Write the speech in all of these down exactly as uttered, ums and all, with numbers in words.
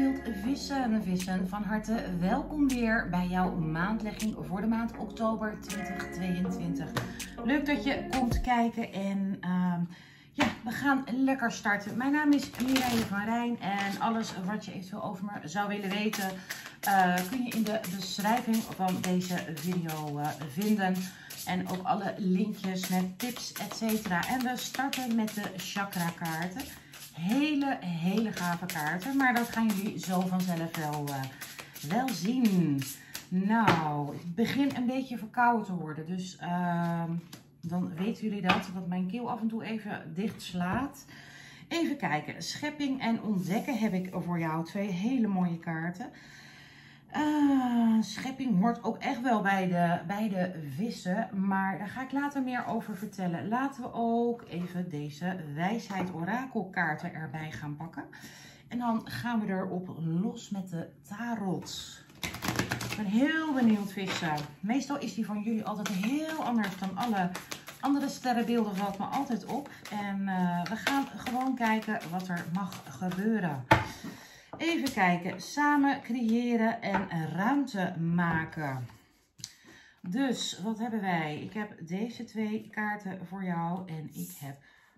wilt vissen, vissen, van harte welkom weer bij jouw maandlegging voor de maand oktober twintig tweeëntwintig. Leuk dat je komt kijken en uh, ja, we gaan lekker starten. Mijn naam is Mireille van Rijn en alles wat je eventueel over me zou willen weten uh, kun je in de beschrijving van deze video uh, vinden. En ook alle linkjes met tips, et cetera. En we starten met de chakra kaarten. Hele, hele gave kaarten. Maar dat gaan jullie zo vanzelf wel, uh, wel zien. Nou, ik begin een beetje verkouden te worden. Dus uh, dan weten jullie dat. Dat mijn keel af en toe even dicht slaat. Even kijken. Schepping en ontdekken heb ik voor jou. Twee hele mooie kaarten. Uh, schepping hoort ook echt wel bij de, bij de vissen, maar daar ga ik later meer over vertellen. Laten we ook even deze wijsheid orakelkaarten erbij gaan pakken. En dan gaan we erop los met de tarot. Ik ben heel benieuwd, vissen. Meestal is die van jullie altijd heel anders dan alle andere sterrenbeelden, valt me altijd op. En uh, we gaan gewoon kijken wat er mag gebeuren. Even kijken, samen creëren en ruimte maken. Dus, wat hebben wij? Ik heb deze twee kaarten voor jou en ik heb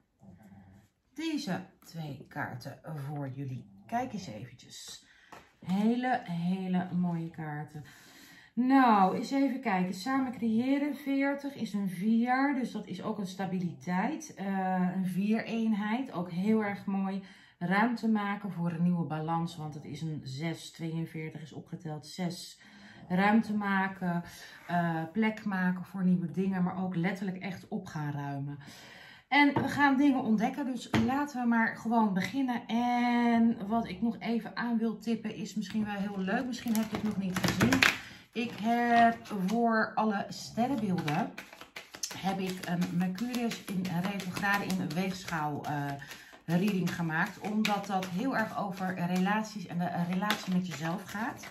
deze twee kaarten voor jullie. Kijk eens eventjes. Hele, hele mooie kaarten. Nou, eens even kijken. Samen creëren, veertig is een vier, dus dat is ook een stabiliteit. Uh, een vier-eenheid, ook heel erg mooi. Ruimte maken voor een nieuwe balans, want het is een zes, tweeënveertig is opgeteld zes. Ruimte maken, uh, plek maken voor nieuwe dingen, maar ook letterlijk echt op gaan ruimen. En we gaan dingen ontdekken, dus laten we maar gewoon beginnen. En wat ik nog even aan wil tippen is misschien wel heel leuk, misschien heb je het nog niet gezien. Ik heb voor alle sterrenbeelden, heb ik een Mercurius in retrograde in weegschaal uh, reading gemaakt, omdat dat heel erg over relaties en de relatie met jezelf gaat.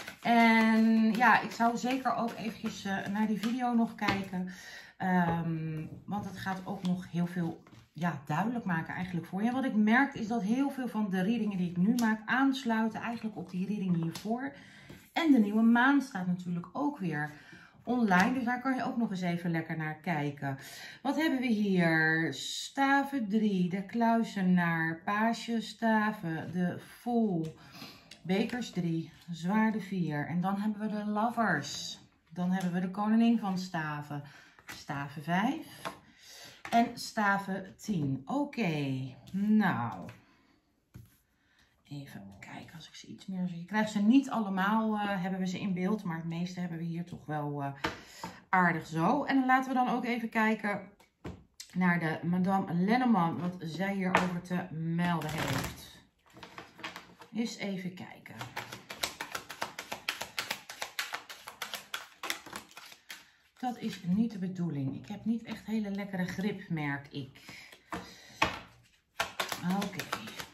En ja, ik zou zeker ook eventjes uh, naar die video nog kijken, um, want het gaat ook nog heel veel ja, duidelijk maken eigenlijk voor je. En wat ik merk is dat heel veel van de readingen die ik nu maak aansluiten eigenlijk op die reading hiervoor. En de nieuwe maan staat natuurlijk ook weer online, dus daar kan je ook nog eens even lekker naar kijken. Wat hebben we hier? Staven drie, de kluizenaar, paasje staven, de vol, bekers drie, zwaarden vier. En dan hebben we de lovers. Dan hebben we de koningin van staven, staven vijf en staven tien. Oké, okay. Nou, even kijken als ik ze iets meer zie. Je krijgt ze niet allemaal, uh, hebben we ze in beeld, maar het meeste hebben we hier toch wel uh, aardig zo. En dan laten we dan ook even kijken naar de Madame Lenormand, wat zij hierover te melden heeft. Eens even kijken. Dat is niet de bedoeling. Ik heb niet echt hele lekkere grip, merk ik. Oké. Okay.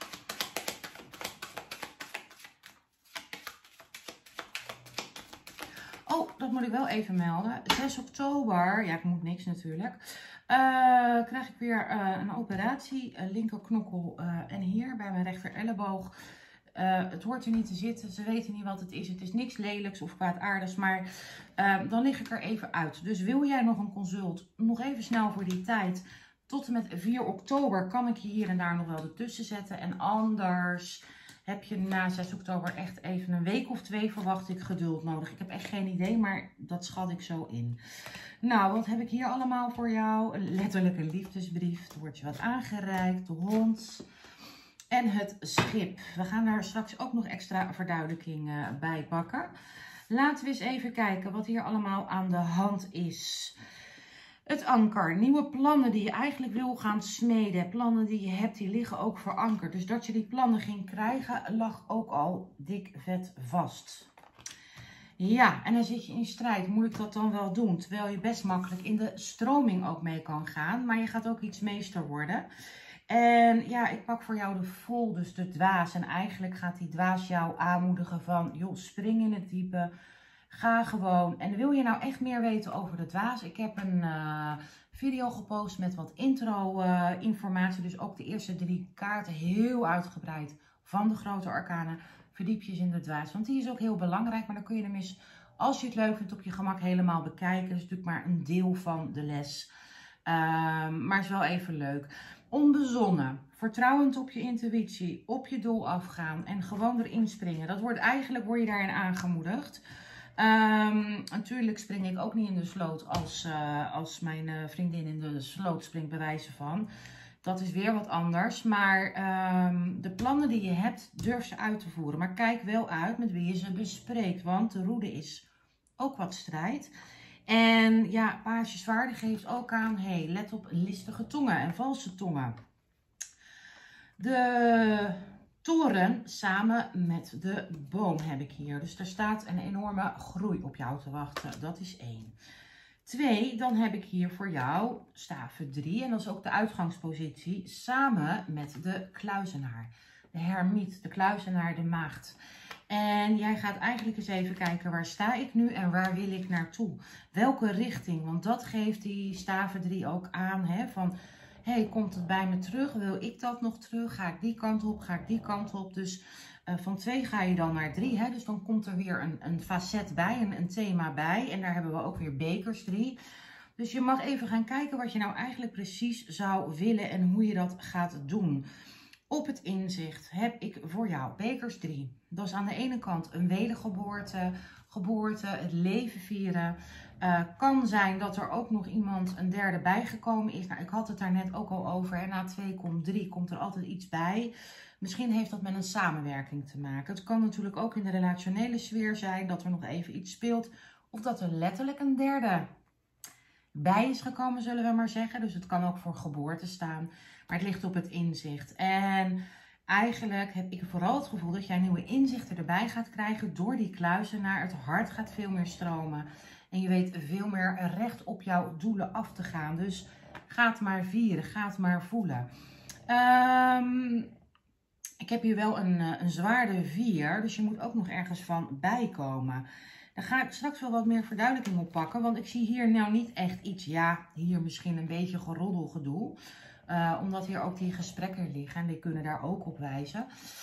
Oh, dat moet ik wel even melden. zes oktober, ja ik moet niks natuurlijk, uh, krijg ik weer uh, een operatie, uh, linkerknokkel uh, en hier bij mijn rechter elleboog. Uh, het hoort er niet te zitten, ze weten niet wat het is. Het is niks lelijks of kwaadaardigs, maar uh, dan lig ik er even uit. Dus wil jij nog een consult, nog even snel voor die tijd, tot en met vier oktober kan ik je hier en daar nog wel ertussen zetten. En anders heb je na zes oktober echt even een week of twee, verwacht ik, geduld nodig. Ik heb echt geen idee, maar dat schat ik zo in. Nou, wat heb ik hier allemaal voor jou? Letterlijk een liefdesbrief. Er wordt je wat aangereikt, de hond en het schip. We gaan daar straks ook nog extra verduidelijking uh, bij pakken. Laten we eens even kijken wat hier allemaal aan de hand is. Het anker, nieuwe plannen die je eigenlijk wil gaan smeden, plannen die je hebt, die liggen ook verankerd. Dus dat je die plannen ging krijgen, lag ook al dik vet vast. Ja, en dan zit je in strijd. Moet ik dat dan wel doen? Terwijl je best makkelijk in de stroming ook mee kan gaan, maar je gaat ook iets meester worden. En ja, ik pak voor jou de vol, dus de dwaas. En eigenlijk gaat die dwaas jou aanmoedigen van, joh, spring in het diepe. Ga gewoon. En wil je nou echt meer weten over de dwaas? Ik heb een uh, video gepost met wat intro uh, informatie. Dus ook de eerste drie kaarten heel uitgebreid van de grote arcanen verdiep je eens in de dwaas. Want die is ook heel belangrijk, maar dan kun je hem eens, als je het leuk vindt, op je gemak helemaal bekijken. Dat is natuurlijk maar een deel van de les. Um, maar is wel even leuk. Onbezonnen, vertrouwend op je intuïtie, op je doel afgaan en gewoon erin springen. Dat wordt eigenlijk, word je daarin aangemoedigd. Um, natuurlijk spring ik ook niet in de sloot als, uh, als mijn uh, vriendin in de sloot springt, bij wijze van. Dat is weer wat anders. Maar um, de plannen die je hebt, durf ze uit te voeren. Maar kijk wel uit met wie je ze bespreekt, want de roede is ook wat strijd. En ja, Page Zwaarden geeft ook aan, hey, let op listige tongen en valse tongen. De toren samen met de boom heb ik hier. Dus er staat een enorme groei op jou te wachten. Dat is één. Twee, dan heb ik hier voor jou staven drie. En dat is ook de uitgangspositie samen met de kluizenaar. De hermiet, de kluizenaar, de maagd. En jij gaat eigenlijk eens even kijken, waar sta ik nu en waar wil ik naartoe? Welke richting? Want dat geeft die staven drie ook aan, hè, van, hey, komt het bij me terug? Wil ik dat nog terug? Ga ik die kant op? Ga ik die kant op? Dus uh, van twee ga je dan naar drie, hè? Dus dan komt er weer een, een facet bij, een, een thema bij. En daar hebben we ook weer bekers drie. Dus je mag even gaan kijken wat je nou eigenlijk precies zou willen en hoe je dat gaat doen. Op het inzicht heb ik voor jou bekers drie. Dat is aan de ene kant een wedergeboorte, geboorte, het leven vieren. Uh, kan zijn dat er ook nog iemand een derde bijgekomen is. Nou, ik had het daar net ook al over. En na twee komt drie, komt er altijd iets bij. Misschien heeft dat met een samenwerking te maken. Het kan natuurlijk ook in de relationele sfeer zijn dat er nog even iets speelt. Of dat er letterlijk een derde bij is gekomen, zullen we maar zeggen. Dus het kan ook voor geboorte staan. Maar het ligt op het inzicht. En eigenlijk heb ik vooral het gevoel dat jij nieuwe inzichten erbij gaat krijgen door die kluizenaar. Het hart gaat veel meer stromen. En je weet veel meer recht op jouw doelen af te gaan. Dus ga het maar vieren, ga het maar voelen. Um, ik heb hier wel een, een zwaarde vier. Dus je moet ook nog ergens van bijkomen. Daar ga ik straks wel wat meer verduidelijking op pakken. Want ik zie hier nou niet echt iets. Ja, hier misschien een beetje geroddelgedoe. Uh, omdat hier ook die gesprekken liggen. En die kunnen daar ook op wijzen.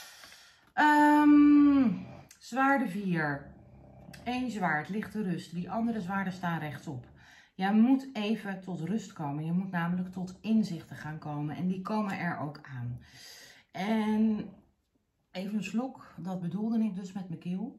Um, zwaarde vier. Eén zwaard ligt te rust. Die andere zwaarden staan rechtop. Jij moet even tot rust komen. Je moet namelijk tot inzichten gaan komen. En die komen er ook aan. En even een slok. Dat bedoelde ik dus met mijn keel.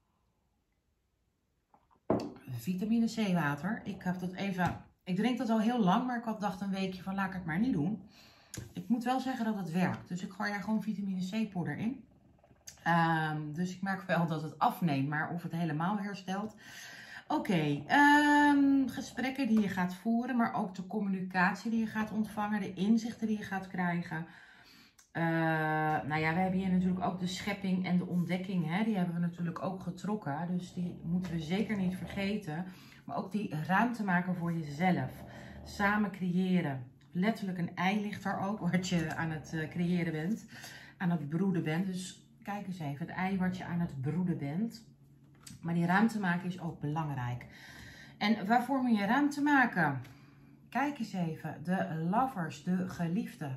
Vitamine C water. Ik heb dat even... Ik drink dat al heel lang, maar ik had dacht een weekje van laat ik het maar niet doen. Ik moet wel zeggen dat het werkt. Dus ik gooi er gewoon vitamine C poeder in. Um, dus ik merk wel dat het afneemt, maar of het helemaal herstelt. Oké, okay, um, gesprekken die je gaat voeren, maar ook de communicatie die je gaat ontvangen, de inzichten die je gaat krijgen. Uh, nou ja, we hebben hier natuurlijk ook de schepping en de ontdekking, hè? Die hebben we natuurlijk ook getrokken. Dus die moeten we zeker niet vergeten. Maar ook die ruimte maken voor jezelf. Samen creëren. Letterlijk een ei ligt er ook, wat je aan het creëren bent. Aan het broeden bent. Dus kijk eens even, het ei wat je aan het broeden bent. Maar die ruimte maken is ook belangrijk. En waarvoor moet je ruimte maken? Kijk eens even, de lovers, de geliefden.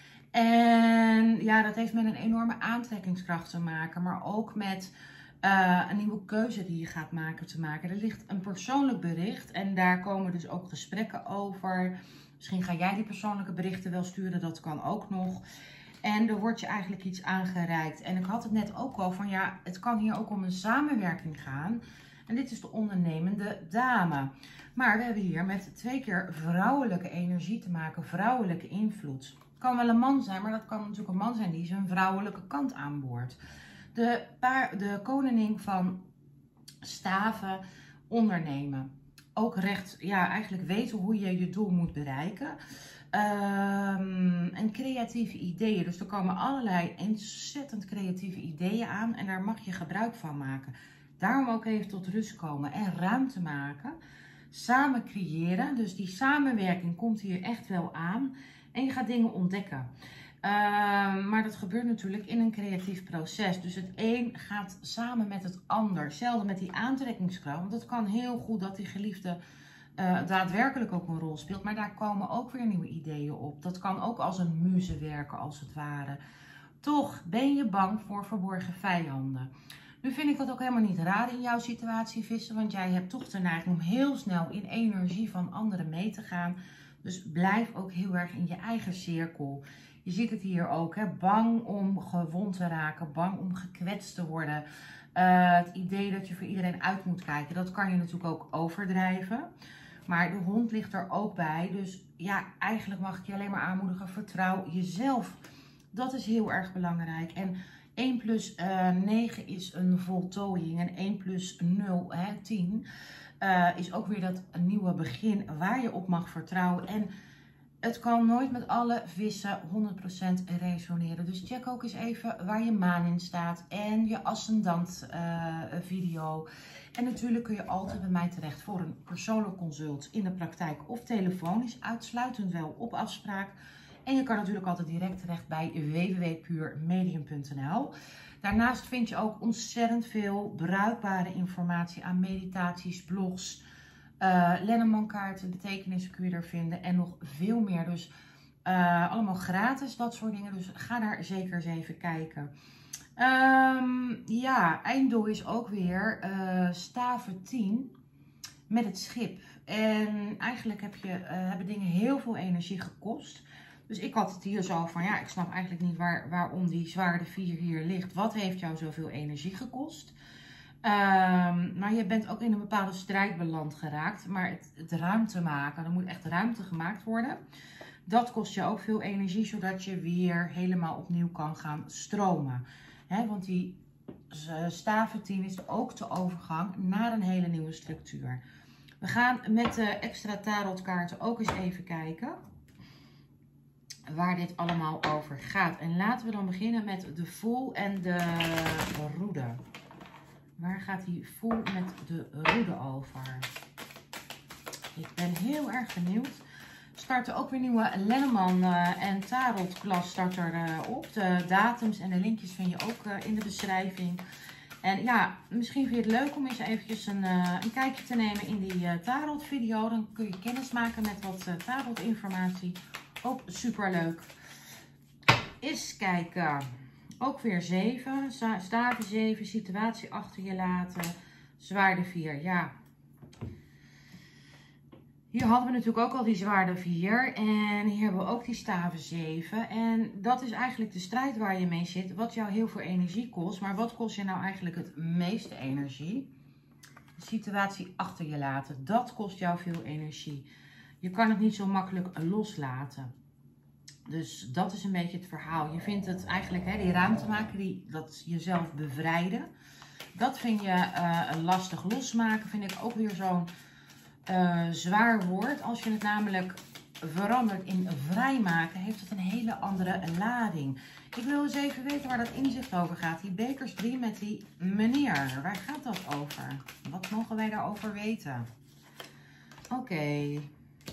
En ja, dat heeft met een enorme aantrekkingskracht te maken. Maar ook met uh, een nieuwe keuze die je gaat maken te maken. Er ligt een persoonlijk bericht en daar komen dus ook gesprekken over. Misschien ga jij die persoonlijke berichten wel sturen, dat kan ook nog. En er wordt je eigenlijk iets aangereikt. En ik had het net ook al van ja, het kan hier ook om een samenwerking gaan. En dit is de ondernemende dame. Maar we hebben hier met twee keer vrouwelijke energie te maken, vrouwelijke invloed. Het kan wel een man zijn, maar dat kan natuurlijk een man zijn die zijn vrouwelijke kant aanboort. De, paar, de koningin van staven, ondernemen. Ook recht, ja, eigenlijk weten hoe je je doel moet bereiken. Um, en creatieve ideeën. Dus er komen allerlei ontzettend creatieve ideeën aan. En daar mag je gebruik van maken. Daarom ook even tot rust komen en ruimte maken. Samen creëren. Dus die samenwerking komt hier echt wel aan. En je gaat dingen ontdekken. Uh, maar dat gebeurt natuurlijk in een creatief proces. Dus het een gaat samen met het ander. Hetzelfde met die aantrekkingskracht. Want het kan heel goed dat die geliefde uh, daadwerkelijk ook een rol speelt. Maar daar komen ook weer nieuwe ideeën op. Dat kan ook als een muze werken als het ware. Toch ben je bang voor verborgen vijanden. Nu vind ik dat ook helemaal niet raar in jouw situatie, vissen, want jij hebt toch de neiging om heel snel in energie van anderen mee te gaan. Dus blijf ook heel erg in je eigen cirkel. Je ziet het hier ook, hè? Bang om gewond te raken, bang om gekwetst te worden. Uh, het idee dat je voor iedereen uit moet kijken, dat kan je natuurlijk ook overdrijven. Maar de hond ligt er ook bij. Dus ja, eigenlijk mag ik je alleen maar aanmoedigen, vertrouw jezelf. Dat is heel erg belangrijk. En één plus negen is een voltooiing en één plus nul, hè, tien, uh, is ook weer dat nieuwe begin waar je op mag vertrouwen. En het kan nooit met alle vissen honderd procent resoneren. Dus check ook eens even waar je maan in staat en je ascendant uh, video. En natuurlijk kun je altijd bij mij terecht voor een persoonlijk consult in de praktijk of telefonisch, uitsluitend wel op afspraak. En je kan natuurlijk altijd direct terecht bij w w w punt puur medium punt n l. Daarnaast vind je ook ontzettend veel bruikbare informatie aan meditaties, blogs, uh, Lenneman-kaarten, betekenissen kun je er vinden en nog veel meer. Dus uh, allemaal gratis, dat soort dingen. Dus ga daar zeker eens even kijken. Um, ja, einddoel is ook weer uh, staven tien met het schip. En eigenlijk heb je, uh, hebben dingen heel veel energie gekost. Dus ik had het hier zo van, ja, ik snap eigenlijk niet waar, waarom die zwaarde vier hier ligt. Wat heeft jou zoveel energie gekost? Um, maar je bent ook in een bepaalde strijd beland geraakt. Maar het, het ruimte maken, er moet echt ruimte gemaakt worden. Dat kost je ook veel energie, zodat je weer helemaal opnieuw kan gaan stromen. He, want die staven tien is ook de overgang naar een hele nieuwe structuur. We gaan met de extra tarotkaarten ook eens even kijken waar dit allemaal over gaat. En laten we dan beginnen met de Fool en de roede. Waar gaat die Fool met de roede over? Ik ben heel erg benieuwd. Starten ook weer nieuwe Lenneman uh, en Tarot klas start er uh, op. De datums en de linkjes vind je ook uh, in de beschrijving. En ja, misschien vind je het leuk om eens eventjes een, uh, een kijkje te nemen in die uh, tarot video. Dan kun je kennis maken met wat uh, tarot informatie. Ook super leuk. Eens kijken. Ook weer zeven. Staven zeven. Situatie achter je laten. Zwaarde vier. Ja. Hier hadden we natuurlijk ook al die zwaarde vier. En hier hebben we ook die staven zeven. En dat is eigenlijk de strijd waar je mee zit. Wat jou heel veel energie kost. Maar wat kost je nou eigenlijk het meeste energie? De situatie achter je laten. Dat kost jou veel energie. Je kan het niet zo makkelijk loslaten. Dus dat is een beetje het verhaal. Je vindt het eigenlijk, hè, die ruimte maken, die, dat jezelf bevrijden. Dat vind je uh, lastig. Losmaken vind ik ook weer zo'n uh, zwaar woord. Als je het namelijk verandert in vrijmaken, heeft het een hele andere lading. Ik wil eens even weten waar dat inzicht over gaat. Die bekers drie met die meneer. Waar gaat dat over? Wat mogen wij daarover weten? Oké. Okay.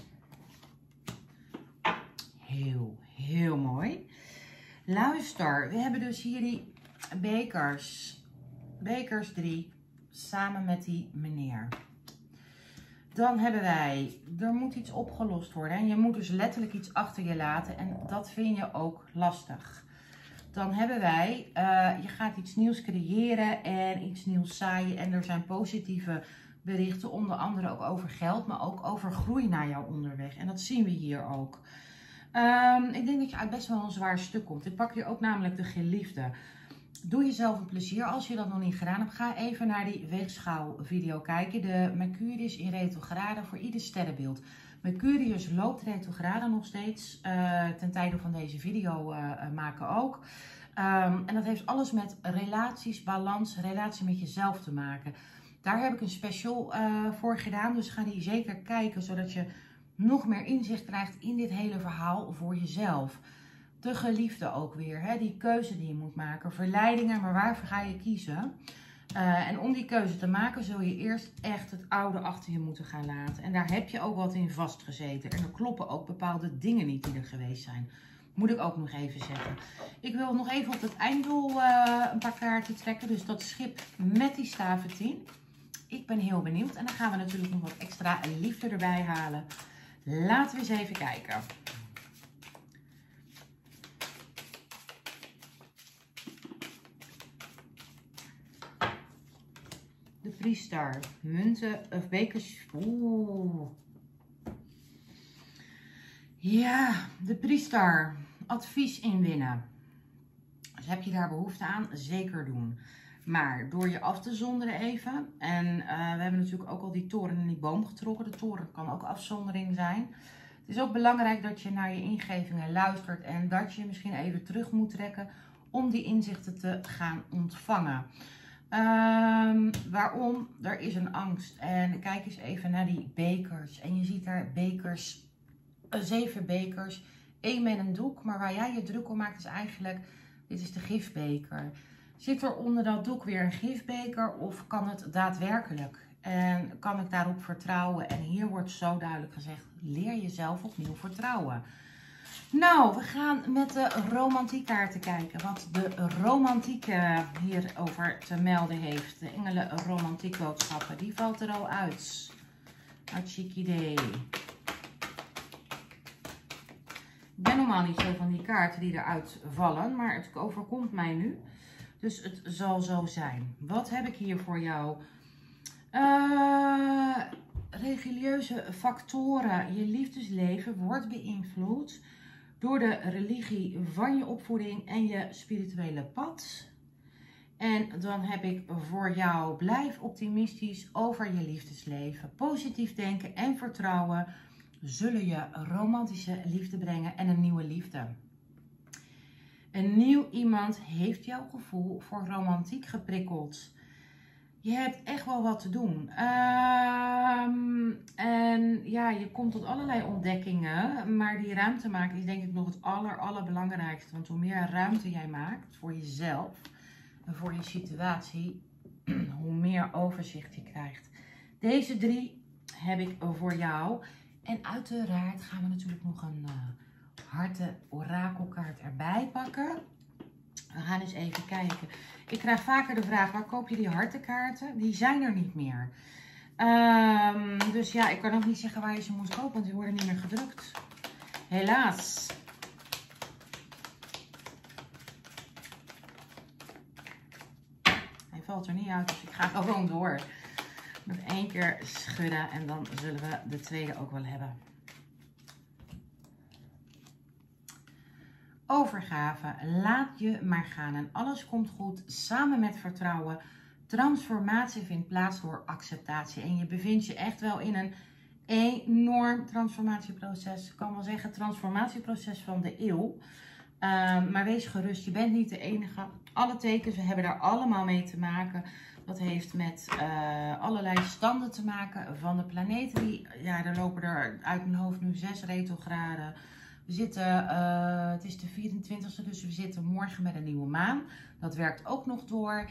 Heel, heel mooi. Luister, we hebben dus hier die bekers. Bekers drie, samen met die meneer. Dan hebben wij, er moet iets opgelost worden. En je moet dus letterlijk iets achter je laten. En dat vind je ook lastig. Dan hebben wij, uh, je gaat iets nieuws creëren en iets nieuws zaaien. En er zijn positieve berichten, onder andere ook over geld, maar ook over groei naar jou onderweg. En dat zien we hier ook. Um, ik denk dat je uit best wel een zwaar stuk komt. Ik pak hier ook namelijk de geliefde. Doe jezelf een plezier als je dat nog niet gedaan hebt. Ga even naar die weegschaal video kijken. De Mercurius in retrograde voor ieder sterrenbeeld. Mercurius loopt retrograde nog steeds. Uh, ten tijde van deze video uh, maken ook. Um, en dat heeft alles met relaties, balans, relatie met jezelf te maken. Daar heb ik een special uh, voor gedaan. Dus ga die zeker kijken, zodat je nog meer inzicht krijgt in dit hele verhaal voor jezelf. De geliefde ook weer, hè? Die keuze die je moet maken. Verleidingen, maar waarvoor ga je kiezen? Uh, en om die keuze te maken zul je eerst echt het oude achter je moeten gaan laten. En daar heb je ook wat in vastgezeten. En er kloppen ook bepaalde dingen niet die er geweest zijn. Moet ik ook nog even zeggen. Ik wil nog even op het einddoel uh, een paar kaarten trekken. Dus dat schip met die staven tien. Ik ben heel benieuwd. En dan gaan we natuurlijk nog wat extra liefde erbij halen. Laten we eens even kijken. priester. Munten of bekers. Oeh. Ja, de priester. Advies inwinnen. Dus heb je daar behoefte aan? Zeker doen. Maar door je af te zonderen even. En uh, we hebben natuurlijk ook al die toren in die boom getrokken. De toren kan ook afzondering zijn. Het is ook belangrijk dat je naar je ingevingen luistert. En dat je misschien even terug moet trekken om die inzichten te gaan ontvangen. Um, waarom? Er is een angst. En kijk eens even naar die bekers. En je ziet daar bekers, uh, zeven bekers. één met een doek. Maar waar jij je druk om maakt is eigenlijk, dit is de gifbeker. Zit er onder dat doek weer een gifbeker of kan het daadwerkelijk? En kan ik daarop vertrouwen? En hier wordt zo duidelijk gezegd, leer jezelf opnieuw vertrouwen. Nou, we gaan met de romantiekkaarten kijken. Wat de romantiek hierover te melden heeft. De engelen romantiekboodschappen. Die valt er al uit. Hartstikke. Ik ben normaal niet zo van die kaarten die eruit vallen. Maar het overkomt mij nu. Dus het zal zo zijn. Wat heb ik hier voor jou? Uh, religieuze factoren. Je liefdesleven wordt beïnvloed door de religie van je opvoeding en je spirituele pad. En dan heb ik voor jou, blijf optimistisch over je liefdesleven. Positief denken en vertrouwen zullen je romantische liefde brengen en een nieuwe liefde. Een nieuw iemand heeft jouw gevoel voor romantiek geprikkeld. Je hebt echt wel wat te doen. Um, en ja, je komt tot allerlei ontdekkingen. Maar die ruimte maken is denk ik nog het aller, allerbelangrijkste. Want hoe meer ruimte jij maakt voor jezelf en voor je situatie, hoe meer overzicht je krijgt. Deze drie heb ik voor jou. En uiteraard gaan we natuurlijk nog een uh, harte orakelkaart erbij pakken. We gaan eens even kijken. Ik krijg vaker de vraag, waar koop je die hartenkaarten? Die zijn er niet meer. Um, dus ja, ik kan ook niet zeggen waar je ze moet kopen, want die worden niet meer gedrukt. Helaas. Hij valt er niet uit, dus ik ga gewoon door. Nog één keer schudden en dan zullen we de tweede ook wel hebben. Overgave, laat je maar gaan en alles komt goed, samen met vertrouwen. Transformatie vindt plaats door acceptatie en je bevindt je echt wel in een enorm transformatieproces. Ik kan wel zeggen transformatieproces van de eeuw. Uh, maar wees gerust, je bent niet de enige. Alle tekens hebben daar allemaal mee te maken. Dat heeft met uh, allerlei standen te maken van de planeten. Die, ja, er lopen er uit mijn hoofd nu zes retrokraden. We zitten, uh, het is de vierentwintigste, dus we zitten morgen met een nieuwe maan. Dat werkt ook nog door.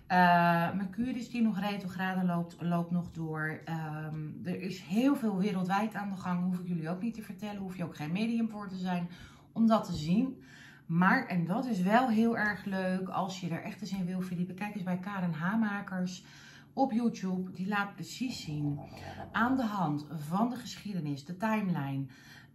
Uh, Mercurius die nog retrograde loopt, loopt nog door. Um, er is heel veel wereldwijd aan de gang. Hoef ik jullie ook niet te vertellen. Hoef je ook geen medium voor te zijn om dat te zien. Maar, en dat is wel heel erg leuk als je er echt eens in wil verdiepen. Kijk eens bij Karen Hamakers op YouTube. Die laat precies zien aan de hand van de geschiedenis, de timeline.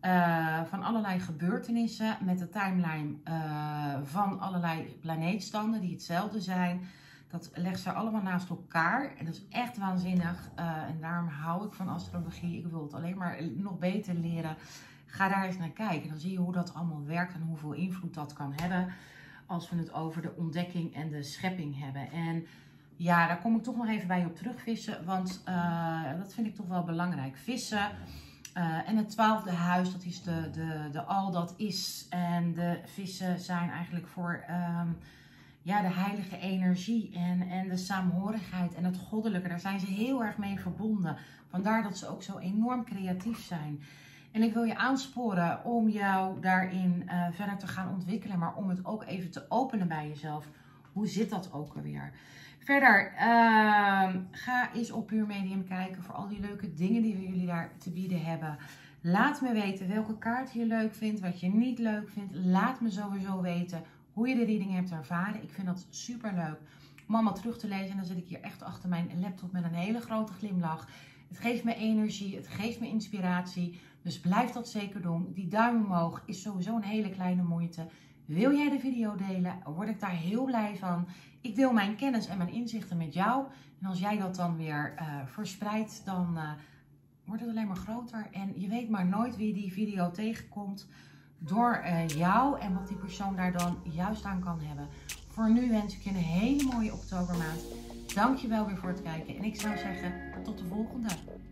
Uh, van allerlei gebeurtenissen met de timeline uh, van allerlei planeetstanden die hetzelfde zijn. Dat legt ze allemaal naast elkaar en dat is echt waanzinnig. Uh, en daarom hou ik van astrologie. Ik wil het alleen maar nog beter leren. Ga daar eens naar kijken. Dan zie je hoe dat allemaal werkt en hoeveel invloed dat kan hebben als we het over de ontdekking en de schepping hebben. En ja, daar kom ik toch nog even bij op terug, vissen, want uh, dat vind ik toch wel belangrijk. Vissen. Uh, en het twaalfde huis, dat is de, de, de al dat is. En de vissen zijn eigenlijk voor um, ja, de heilige energie en, en de saamhorigheid en het goddelijke. Daar zijn ze heel erg mee verbonden. Vandaar dat ze ook zo enorm creatief zijn. En ik wil je aansporen om jou daarin uh, verder te gaan ontwikkelen. Maar om het ook even te openen bij jezelf. Hoe zit dat ook alweer? Verder, uh, ga eens op Puur Medium kijken voor al die leuke dingen die we jullie daar te bieden hebben. Laat me weten welke kaart je leuk vindt, wat je niet leuk vindt. Laat me sowieso weten hoe je de reading hebt ervaren. Ik vind dat super leuk om allemaal terug te lezen. En dan zit ik hier echt achter mijn laptop met een hele grote glimlach. Het geeft me energie, het geeft me inspiratie. Dus blijf dat zeker doen. Die duim omhoog is sowieso een hele kleine moeite. Wil jij de video delen? Word ik daar heel blij van. Ik deel mijn kennis en mijn inzichten met jou. En als jij dat dan weer uh, verspreidt, dan uh, wordt het alleen maar groter. En je weet maar nooit wie die video tegenkomt door uh, jou en wat die persoon daar dan juist aan kan hebben. Voor nu wens ik je een hele mooie oktobermaand. Dankjewel weer voor het kijken en ik zou zeggen tot de volgende.